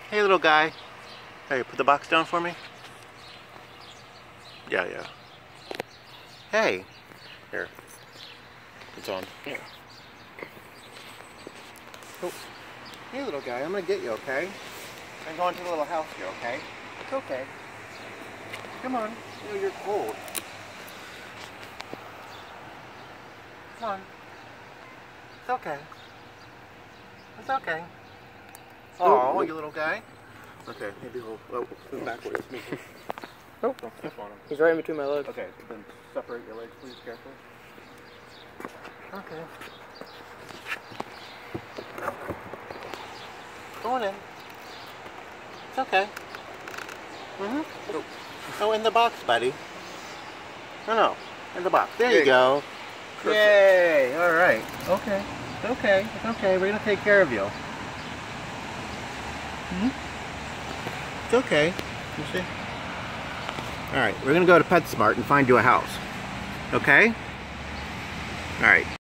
Hey, little guy. Hey, put the box down for me. Yeah. Hey. Here. It's on. Here. Oh. Hey, little guy. I'm gonna get you, okay? I'm going to the little house here, okay? It's okay. Come on. You're cold. Come on. It's okay. It's okay. Oh, you little guy. Okay, maybe we'll move backwards. Oh, Don't step on him. he's right in between my legs. Okay, then separate your legs, please, carefully. Okay. Go on in. It's okay. Oh, in the box, buddy. No, in the box. There you go. Perfect. Yay! All right. Okay. It's okay. It's okay. We're gonna take care of you. It's okay. You see? All right. We're gonna go to PetSmart and find you a house. Okay? All right.